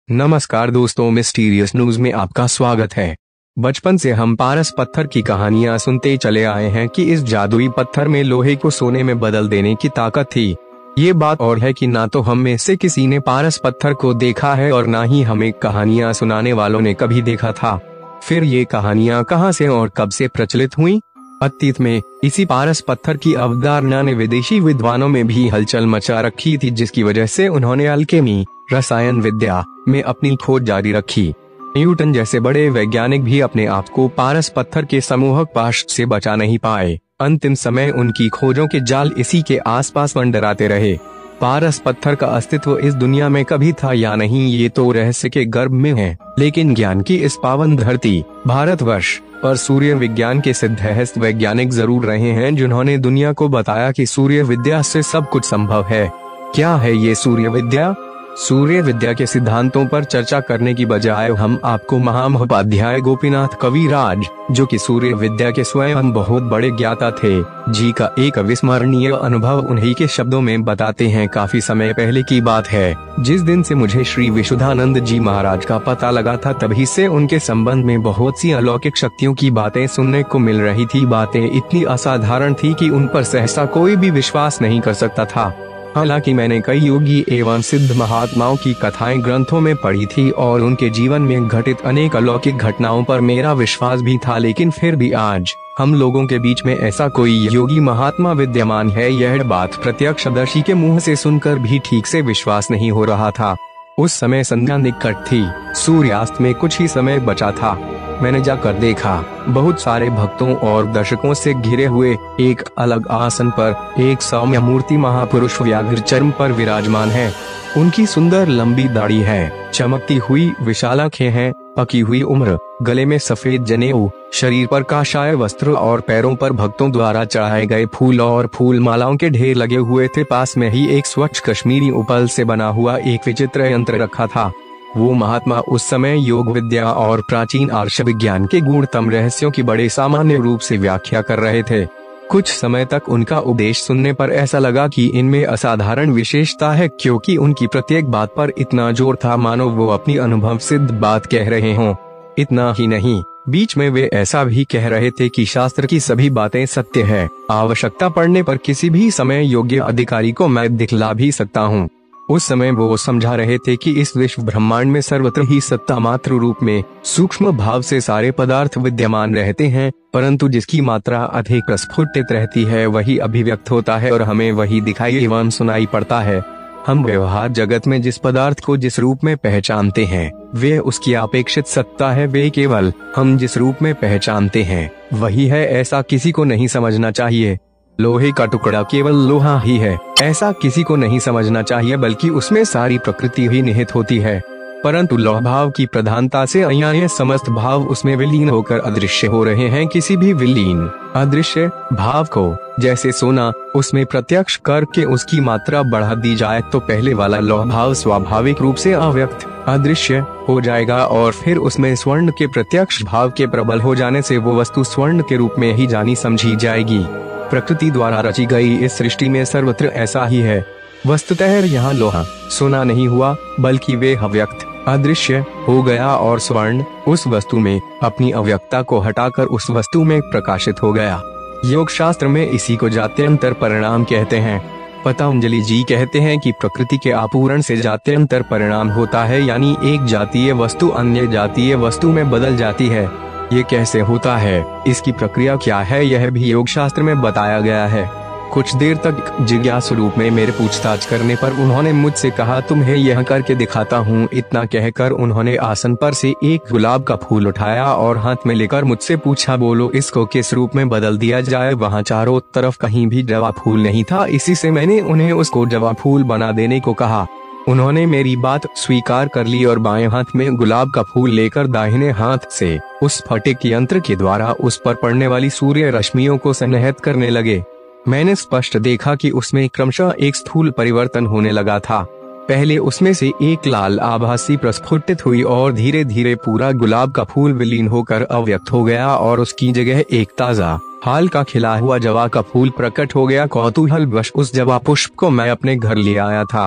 नमस्कार दोस्तों, mysterious news में आपका स्वागत है। बचपन से हम पारस पत्थर की कहानियां सुनते चले आए हैं कि इस जादुई पत्थर में लोहे को सोने में बदल देने की ताकत थी। ये बात और है कि ना तो हम में से किसी ने पारस पत्थर को देखा है और ना ही हमें कहानियां सुनाने वालों ने कभी देखा था। फिर ये कहानियां कहां से और कब से प्रचलित हुई? अतीत में इसी पारस पत्थर की अवधारणा ने विदेशी विद्वानों में भी हलचल मचा रखी थी, जिसकी वजह से उन्होंने अल्केमी रसायन विद्या में अपनी खोज जारी रखी। न्यूटन जैसे बड़े वैज्ञानिक भी अपने आप को पारस पत्थर के समूहक पाश से बचा नहीं पाए। अंतिम समय उनकी खोजों के जाल इसी के आसपास मंडराते रहे। पारस पत्थर का अस्तित्व इस दुनिया में कभी था या नहीं, ये तो रहस्य के गर्भ में है। लेकिन ज्ञान की इस पावन धरती भारतवर्ष पर सूर्य विज्ञान के सिद्धहस्त वैज्ञानिक जरूर रहे हैं, जिन्होंने दुनिया को बताया कि सूर्य विद्या से सब कुछ संभव है। क्या है ये सूर्य विद्या? सूर्य विद्या के सिद्धांतों पर चर्चा करने की बजाय हम आपको महामहोपाध्याय गोपीनाथ कविराज, जो कि सूर्य विद्या के स्वयं बहुत बड़े ज्ञाता थे, जी का एक अविस्मरणीय अनुभव उन्हीं के शब्दों में बताते हैं। काफी समय पहले की बात है, जिस दिन से मुझे श्री विशुद्धानंद जी महाराज का पता लगा था, तभी से उनके संबंध में बहुत सी अलौकिक शक्तियों की बातें सुनने को मिल रही थी। बातें इतनी असाधारण थी कि उन पर सहसा कोई भी विश्वास नहीं कर सकता था। हालांकि मैंने कई योगी एवं सिद्ध महात्माओं की कथाएं ग्रंथों में पढ़ी थी और उनके जीवन में घटित अनेक अलौकिक घटनाओं पर मेरा विश्वास भी था, लेकिन फिर भी आज हम लोगों के बीच में ऐसा कोई योगी महात्मा विद्यमान है, यह बात प्रत्यक्षदर्शी के मुंह से सुनकर भी ठीक से विश्वास नहीं हो रहा था। उस समय संध्या निकट थी, सूर्यास्त में कुछ ही समय बचा था। मैंने जाकर देखा, बहुत सारे भक्तों और दर्शकों से घिरे हुए एक अलग आसन पर एक सौम्य मूर्ति महापुरुष व्याघ्र चर्म पर विराजमान है। उनकी सुंदर लंबी दाढ़ी है, चमकती हुई विशाल आंखें हैं, पकी हुई उम्र, गले में सफेद जनेऊ, शरीर पर काशाय वस्त्र और पैरों पर भक्तों द्वारा चढ़ाए गए फूल और फूल मालाओं के ढेर लगे हुए थे। पास में ही एक स्वच्छ कश्मीरी उपल से बना हुआ एक विचित्र यंत्र रखा था। वो महात्मा उस समय योग विद्या और प्राचीन आर्ष विज्ञान के गूढ़तम रहस्यों की बड़े सामान्य रूप से व्याख्या कर रहे थे। कुछ समय तक उनका उपदेश सुनने पर ऐसा लगा कि इनमें असाधारण विशेषता है, क्योंकि उनकी प्रत्येक बात पर इतना जोर था मानो वो अपनी अनुभव सिद्ध बात कह रहे हों। इतना ही नहीं, बीच में वे ऐसा भी कह रहे थे कि शास्त्र की सभी बातें सत्य है। आवश्यकता पड़ने पर किसी भी समय योग्य अधिकारी को मैं दिखला भी सकता हूँ। उस समय वो समझा रहे थे कि इस विश्व ब्रह्मांड में सर्वत्र ही सत्ता मात्र रूप में सूक्ष्म भाव से सारे पदार्थ विद्यमान रहते हैं, परंतु जिसकी मात्रा अधिक प्रस्फुटित रहती है वही अभिव्यक्त होता है और हमें वही दिखाई एवं सुनाई पड़ता है। हम व्यवहार जगत में जिस पदार्थ को जिस रूप में पहचानते हैं वे उसकी अपेक्षित सत्ता है। वे केवल हम जिस रूप में पहचानते हैं वही है, ऐसा किसी को नहीं समझना चाहिए। लोहे का टुकड़ा केवल लोहा ही है, ऐसा किसी को नहीं समझना चाहिए, बल्कि उसमें सारी प्रकृति ही निहित होती है। परंतु लौह भाव की प्रधानता से अन्य समस्त भाव उसमें विलीन होकर अदृश्य हो रहे हैं। किसी भी विलीन अदृश्य भाव को जैसे सोना उसमें प्रत्यक्ष करके उसकी मात्रा बढ़ा दी जाए तो पहले वाला लौह भाव स्वाभाविक रूप से अव्यक्त अदृश्य हो जाएगा और फिर उसमें स्वर्ण के प्रत्यक्ष भाव के प्रबल हो जाने से वो वस्तु स्वर्ण के रूप में ही जानी समझी जाएगी। प्रकृति द्वारा रची गई इस सृष्टि में सर्वत्र ऐसा ही है। वस्तुतः यहाँ लोहा सोना नहीं हुआ, बल्कि वे अव्यक्त अदृश्य हो गया और स्वर्ण उस वस्तु में अपनी अव्यक्तता को हटाकर उस वस्तु में प्रकाशित हो गया। योग शास्त्र में इसी को जात्यंतर परिणाम कहते हैं। पतंजलि जी कहते हैं कि प्रकृति के आपूरण से जात्यंतर परिणाम होता है, यानी एक जातीय वस्तु अन्य जातीय वस्तु में बदल जाती है। ये कैसे होता है, इसकी प्रक्रिया क्या है, यह भी योग शास्त्र में बताया गया है। कुछ देर तक जिज्ञासु रूप में मेरे पूछताछ करने पर उन्होंने मुझसे कहा, तुम्हें यह करके दिखाता हूँ। इतना कहकर उन्होंने आसन पर से एक गुलाब का फूल उठाया और हाथ में लेकर मुझसे पूछा, बोलो इसको किस रूप में बदल दिया जाए। वहाँ चारों तरफ कहीं भी जवा फूल नहीं था, इसी से मैंने उन्हें उसको जवा फूल बना देने को कहा। उन्होंने मेरी बात स्वीकार कर ली और बाएं हाथ में गुलाब का फूल लेकर दाहिने हाथ से उस फटिक यंत्र के द्वारा उस पर पड़ने वाली सूर्य रश्मियों को सन्निहित करने लगे। मैंने स्पष्ट देखा कि उसमें क्रमशः एक स्थूल परिवर्तन होने लगा था। पहले उसमें से एक लाल आभासी प्रस्फुटित हुई और धीरे धीरे पूरा गुलाब का फूल विलीन होकर अव्यक्त हो गया और उसकी जगह एक ताजा हाल का खिला हुआ जवा का फूल प्रकट हो गया। कौतूहलवश उस जवा पुष्प को मैं अपने घर ले आया था।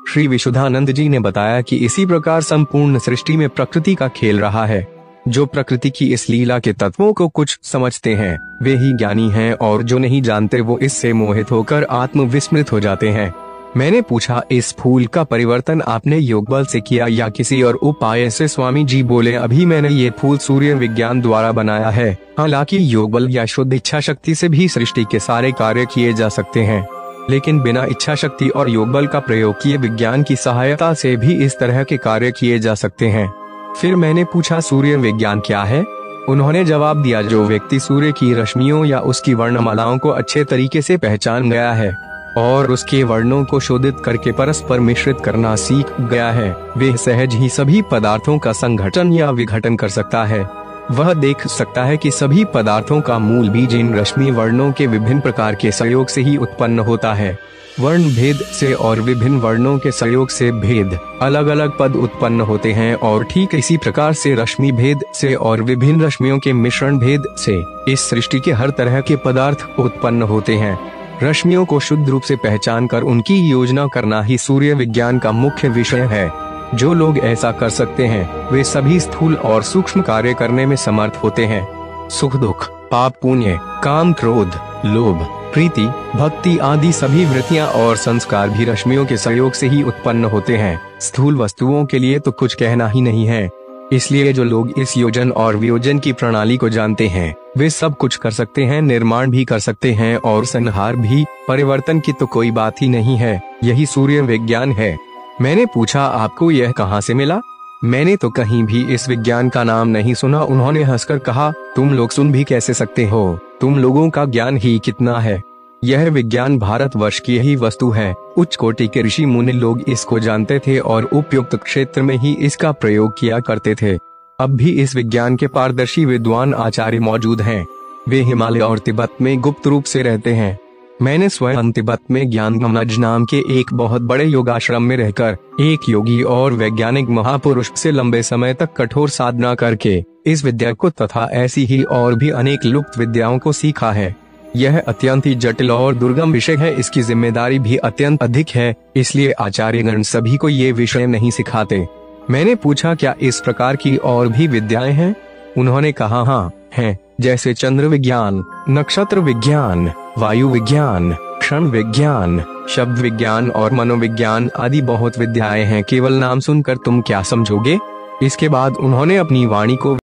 श्री विशुद्धानंद जी ने बताया कि इसी प्रकार संपूर्ण सृष्टि में प्रकृति का खेल रहा है। जो प्रकृति की इस लीला के तत्वों को कुछ समझते हैं वे ही ज्ञानी हैं, और जो नहीं जानते वो इससे मोहित होकर आत्मविस्मृत हो जाते हैं। मैंने पूछा, इस फूल का परिवर्तन आपने योग बल से किया या किसी और उपाय से? स्वामी जी बोले, अभी मैंने ये फूल सूर्य विज्ञान द्वारा बनाया है। हालांकि योग बल या शुद्ध इच्छा शक्ति से भी सृष्टि के सारे कार्य किए जा सकते हैं, लेकिन बिना इच्छा शक्ति और योग बल का प्रयोग किए विज्ञान की सहायता से भी इस तरह के कार्य किए जा सकते हैं। फिर मैंने पूछा, सूर्य विज्ञान क्या है? उन्होंने जवाब दिया, जो व्यक्ति सूर्य की रश्मियों या उसकी वर्णमालाओं को अच्छे तरीके से पहचान गया है और उसके वर्णों को शोधित करके परस्पर मिश्रित करना सीख गया है, वे सहज ही सभी पदार्थों का संघटन या विघटन कर सकता है। वह देख सकता है कि सभी पदार्थों का मूल बीज इन रश्मि वर्णों के विभिन्न प्रकार के सहयोग से ही उत्पन्न होता है। वर्ण भेद से और विभिन्न वर्णों के सहयोग से भेद अलग अलग पद उत्पन्न होते हैं, और ठीक इसी प्रकार से रश्मि भेद से और विभिन्न रश्मियों के मिश्रण भेद से इस सृष्टि के हर तरह के पदार्थ उत्पन्न होते हैं। रश्मियों को शुद्ध रूप से पहचान कर उनकी योजना करना ही सूर्य विज्ञान का मुख्य विषय है। जो लोग ऐसा कर सकते हैं वे सभी स्थूल और सूक्ष्म कार्य करने में समर्थ होते हैं। सुख दुख, पाप पुण्य, काम क्रोध, लोभ, प्रीति, भक्ति आदि सभी वृत्तियां और संस्कार भी रश्मियों के सहयोग से ही उत्पन्न होते हैं। स्थूल वस्तुओं के लिए तो कुछ कहना ही नहीं है। इसलिए जो लोग इस योजन और वियोजन की प्रणाली को जानते हैं वे सब कुछ कर सकते हैं, निर्माण भी कर सकते हैं और संहार भी। परिवर्तन की तो कोई बात ही नहीं है, यही सूर्य विज्ञान है। मैंने पूछा, आपको यह कहाँ से मिला? मैंने तो कहीं भी इस विज्ञान का नाम नहीं सुना। उन्होंने हंसकर कहा, तुम लोग सुन भी कैसे सकते हो, तुम लोगों का ज्ञान ही कितना है। यह विज्ञान भारतवर्ष की ही वस्तु है। उच्च कोटि के ऋषि मुनि लोग इसको जानते थे और उपयुक्त क्षेत्र में ही इसका प्रयोग किया करते थे। अब भी इस विज्ञान के पारदर्शी विद्वान आचार्य मौजूद हैं। वे हिमालय और तिब्बत में गुप्त रूप से रहते हैं। मैंने स्वयं तिब्बत में ज्ञानगमज नाम के एक बहुत बड़े योगाश्रम में रहकर एक योगी और वैज्ञानिक महापुरुष से लंबे समय तक कठोर साधना करके इस विद्या को तथा ऐसी ही और भी अनेक लुप्त विद्याओं को सीखा है। यह अत्यंत ही जटिल और दुर्गम विषय है, इसकी जिम्मेदारी भी अत्यंत अधिक है, इसलिए आचार्यगण सभी को ये विषय नहीं सिखाते। मैंने पूछा, क्या इस प्रकार की और भी विद्याएं हैं? उन्होंने कहा, हाँ हैं, जैसे चंद्र विज्ञान, नक्षत्र विज्ञान, वायु विज्ञान, क्षण विज्ञान, शब्द विज्ञान और मनोविज्ञान आदि बहुत विद्याएं हैं। केवल नाम सुनकर तुम क्या समझोगे? इसके बाद उन्होंने अपनी वाणी को